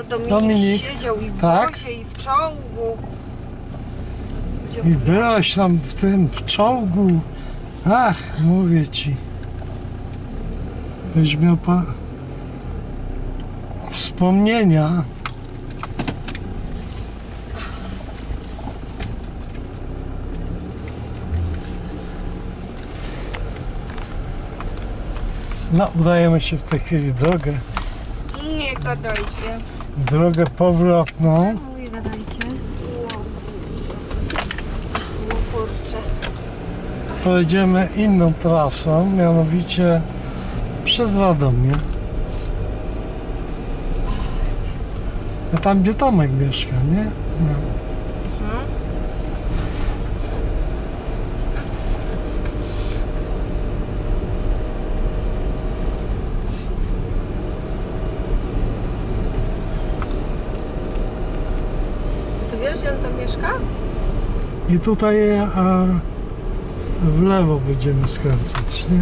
Dominik siedział i w wozie, i w czołgu. I byłaś tam w tym czołgu. Ach, mówię ci. Byś miał wspomnienia. No, udajemy się w tej chwili drogę. Nie gadajcie. Drogę powrotną. Czemu nie gadajcie? O kurczę. Pojedziemy inną trasą, mianowicie przez Radomie. A tam gdzie Tomek mieszka, nie? No. Ty wiesz, gdzie on tam mieszka? I tutaj w lewo będziemy skręcać, nie?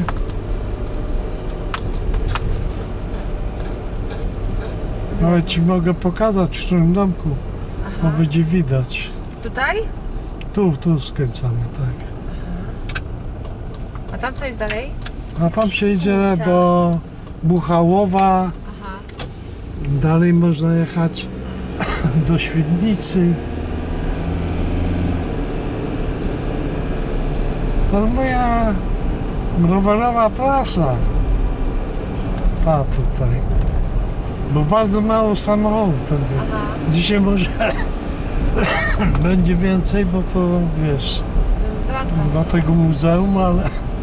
Nawet ci mogę pokazać, w którym domku, bo będzie widać. Tutaj? Tu skręcamy, tak. A tam co jest dalej? A tam się idzie do Buchałowa. Dalej można jechać do Świdnicy. To moja rowerowa trasa. Ta tutaj. Bo bardzo mało samochodów wtedy. Dzisiaj może będzie więcej, bo to wiesz, do tego muzeum, ale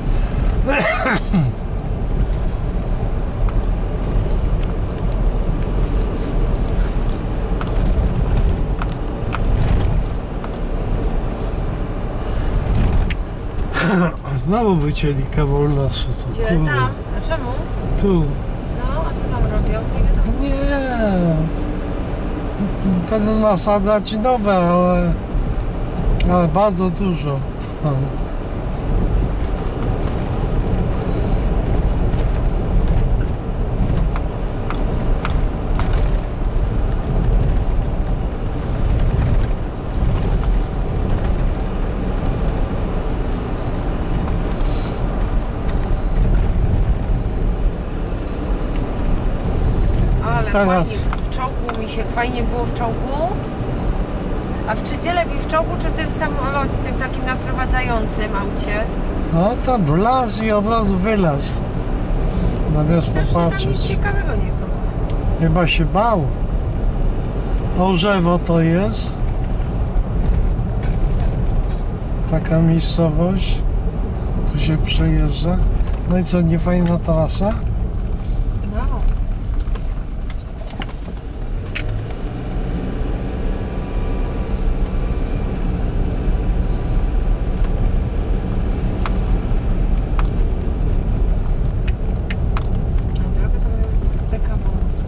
znowu wycięli kawał lasu tu. Gdzie? Tam? A czemu? Tu. No, a co tam robią? Nie wiadomo. Nie. Będą nasadzać nowe, ale bardzo dużo tam. Teraz. Fajnie, w czołgu mi się fajnie było w czołgu. A czy gdzie lepiej, w czołgu czy w tym samolocie, tym takim naprowadzającym aucie? No tam wlazł i od razu wylazł. Zamiast Zresztą tam nic popatrzeć. ciekawego nie było. Chyba się bał. Orzewo to jest. Taka miejscowość. Tu się przejeżdża. No i co, nie fajna trasa? No. A drogę to mają taką wąską.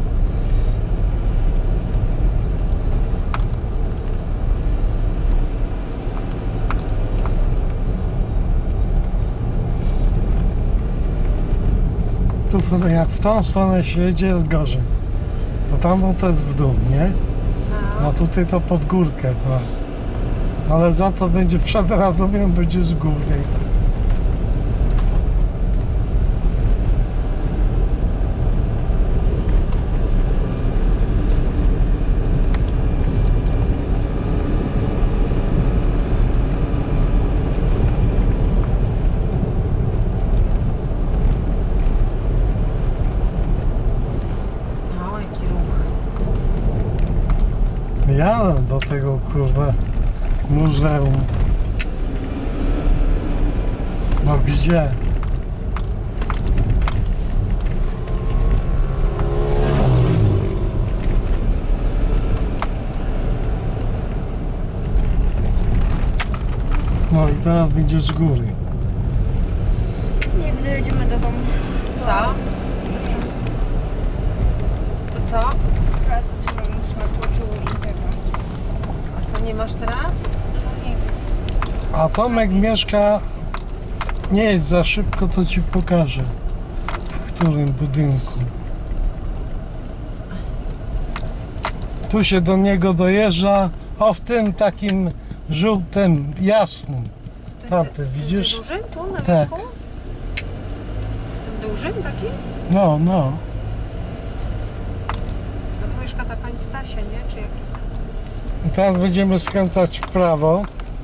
Tu jak w tą stronę się jedzie, jest gorzej. Bo tam to jest w dół, nie? A tutaj to pod górkę. No. Ale za to będzie przed Radomiem, będzie z góry. Jadę do tego kurde muzeum. No gdzie? No i teraz będzie z góry. Nie, gdy jedziemy do domu. Co? To co? Sprawdzę, czy mam smartwatchu i tego. A co, nie masz teraz? No nie wiem. A Tomek mieszka... Nie jedź za szybko, to ci pokażę. W którym budynku. Tu się do niego dojeżdża, o w tym takim żółtym, jasnym. Tamte, widzisz? Tym dużym tu na Tak. wierzchu? Tym dużym takim? No. No to mieszka ta pani Stasia, nie? Czy jaki? I teraz będziemy skręcać w prawo.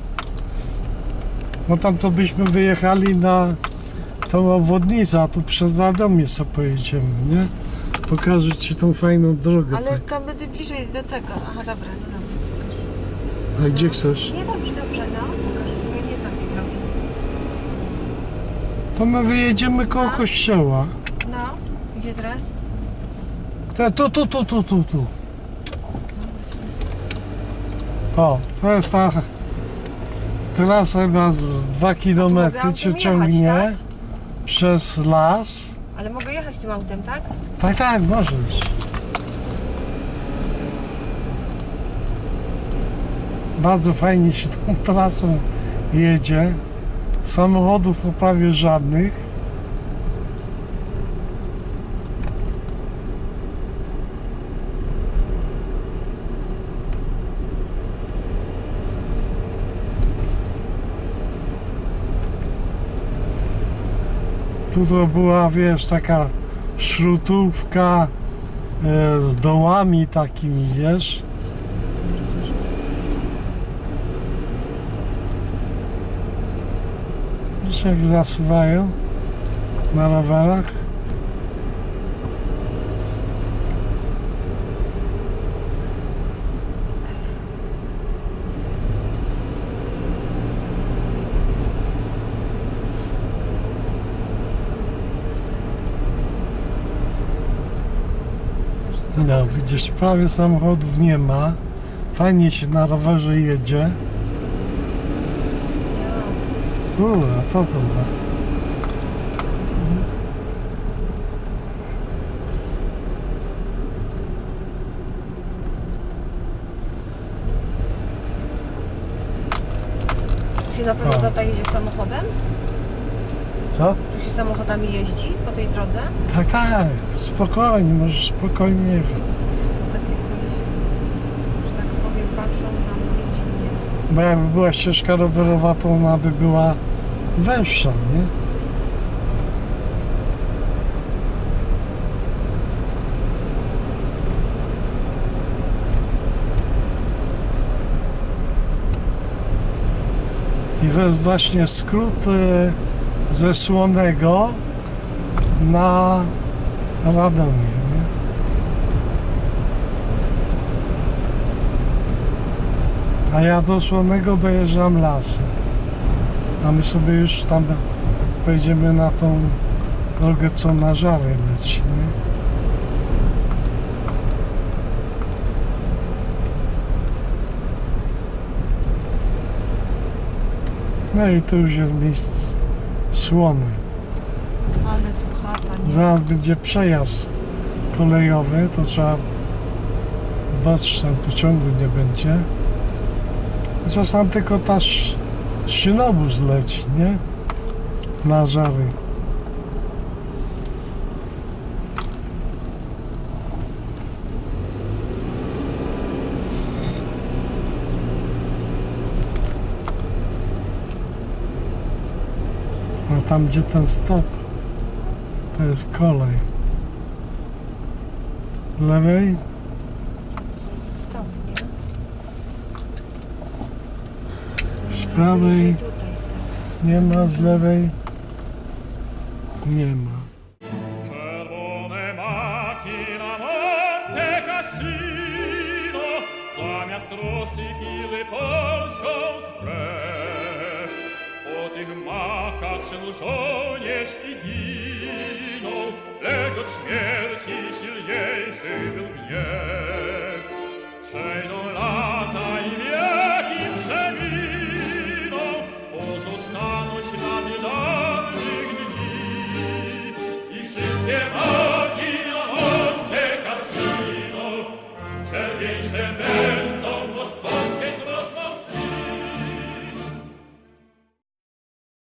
No tam to byśmy wyjechali na tą obwodnicę, a tu przez Radomie sobie pojedziemy, nie? Pokażę Ci tą fajną drogę. Ale Tak. tam będę bliżej do tego. Aha, dobra, no A dobra. gdzie chcesz? Nie, dobrze, no. Pokaż, bo ja nie znam tej drogi. To my wyjedziemy koło A? kościoła. No, gdzie teraz? Tu. O, to jest ta trasa chyba z 2 km autem cię jechać, ciągnie tak? przez las. Ale mogę jechać tym autem, tak? Tak, możesz. Bardzo fajnie się tą trasą jedzie. Samochodów to prawie żadnych. Tu to była, wiesz, taka śrutówka z dołami takimi, wiesz. Widzisz, jak zasuwają na rowerach. No, widzisz, prawie samochodów nie ma. Fajnie się na rowerze jedzie. A co to za... Tu się na pewno O. tata jedzie samochodem? Co? Tu się samochodami jeździ po tej drodze? Tak, spokojnie, możesz spokojnie jechać. Tak jakoś, że tak powiem, patrzą na mnie dziwnie. Bo jakby była ścieżka rowerowa, to ona by była węższa, nie? I to jest właśnie skrót ze Słonego na Radomie, nie? A ja do Słonego dojeżdżam lasem. A my sobie już tam pojedziemy na tą drogę, co na Żary leci, nie? No i tu już jest list Słony. Ale tu chata, nie? Zaraz będzie przejazd kolejowy, to trzeba zobaczyć, tam pociągu nie będzie. Chociaż tam tylko ta szynobus leci, nie? Na Żary. A tam gdzie ten stop, to jest kolej. Lewej Stop, nie? z prawej Tutaj stop. nie ma, z lewej nie ma. Czerwone maki na Monte Cassino zamiast rosy piły polską krew. Po tych makach szedł żołnierz i ginął, lecz od śmierci silniejszy był gniew. Przejdą lata i wiek,